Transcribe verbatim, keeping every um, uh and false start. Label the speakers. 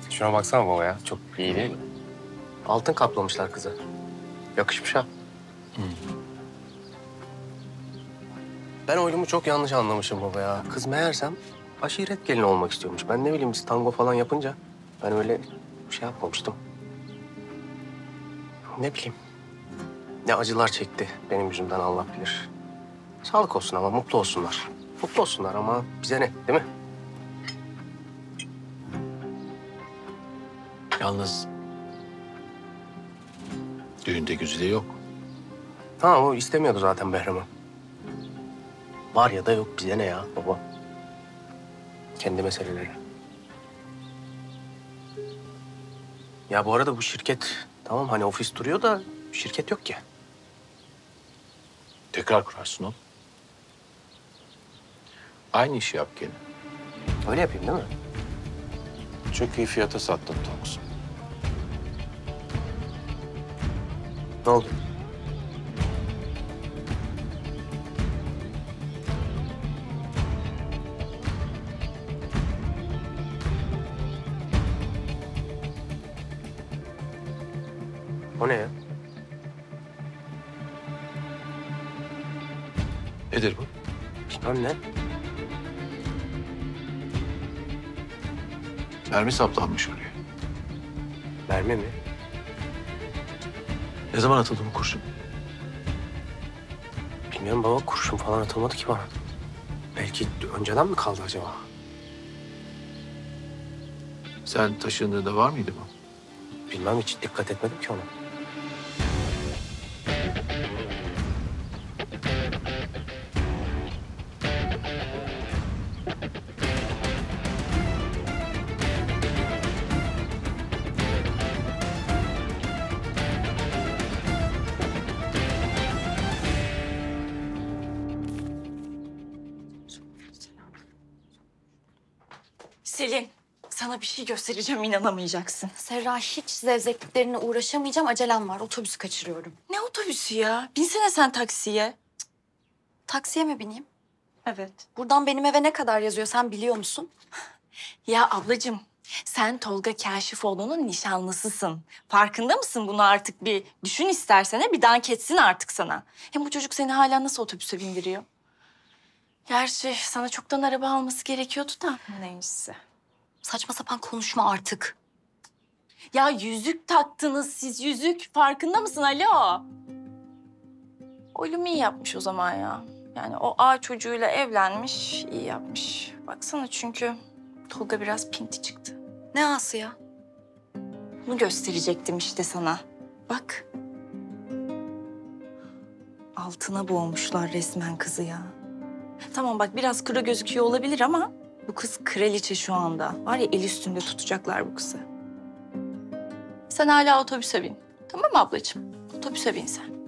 Speaker 1: Şuna baksana baba ya. Çok iyi değil mi? Altın kaplamışlar kızı. Yakışmış ha. Hmm. Ben oyunumu çok yanlış anlamışım baba ya. Kız meğersem aşiret gelini olmak istiyormuş. Ben ne bileyim biz tango falan yapınca ben öyle bir şey yapmamıştım. Ne bileyim. Ne acılar çekti benim yüzümden Allah bilir. Sağlık olsun ama mutlu olsunlar. Mutlu olsunlar ama bize ne değil mi?
Speaker 2: Yalnız düğünde Güzide yok.
Speaker 1: Ha o istemiyordu zaten Behram'ı. Var ya da yok bize ne ya baba. Kendi meseleleri. Ya bu arada bu şirket tamam hani ofis duruyor da şirket yok ki.
Speaker 2: Tekrar kurarsın oğlum. Aynı işi yap gene.
Speaker 1: Öyle yapayım değil mi?
Speaker 2: Çok iyi fiyata sattın Tonks.
Speaker 1: Ne oldu? O ne ya?
Speaker 2: Nedir bu?
Speaker 1: Bilmem ne?
Speaker 2: Mermi saplanmış oraya.
Speaker 1: Mermi mi?
Speaker 2: Ne zaman atıldı bu kurşun?
Speaker 1: Bilmiyorum baba kurşun falan atılmadı ki bana. Belki önceden mi kaldı acaba?
Speaker 2: Sen taşındığında var mıydı bu?
Speaker 1: Bilmem hiç dikkat etmedim ki ona.
Speaker 3: Selin, sana bir şey göstereceğim, inanamayacaksın.
Speaker 4: Serra hiç zevzekliklerine uğraşamayacağım. Acelem var. Otobüsü kaçırıyorum.
Speaker 3: Ne otobüsü ya? Binsene sen taksiye.
Speaker 4: Taksiye mi bineyim?
Speaker 3: Evet.
Speaker 4: Buradan benim eve ne kadar yazıyor sen biliyor musun?
Speaker 3: Ya ablacığım, sen Tolga Kaşifoğlu'nun nişanlısısın. Farkında mısın bunu artık bir düşün istersen, bir dank etsin artık sana. Hem bu çocuk seni hala nasıl otobüse bindiriyor? Gerçi sana çoktan araba alması gerekiyordu da neyse.
Speaker 4: Saçma sapan konuşma artık.
Speaker 3: Ya yüzük taktınız siz, yüzük. Farkında mısın alo? Oğlum iyi yapmış o zaman ya. Yani o ağa çocuğuyla evlenmiş, iyi yapmış. Baksana çünkü Tolga biraz pinti çıktı.
Speaker 4: Ne ağası ya?
Speaker 3: Bunu gösterecektim işte sana. Bak. Altına boğmuşlar resmen kızı ya. Tamam bak biraz kıra gözüküyor olabilir ama bu kız kraliçe şu anda. Var ya el üstünde tutacaklar bu kızı. Sen hala otobüse bin. Tamam mı ablacığım? Otobüse bin sen.